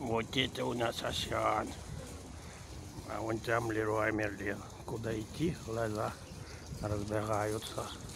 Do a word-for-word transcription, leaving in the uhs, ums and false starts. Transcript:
Вот это у нас Асян. А вон там Леруа Мерлен. Куда идти, глаза разбегаются.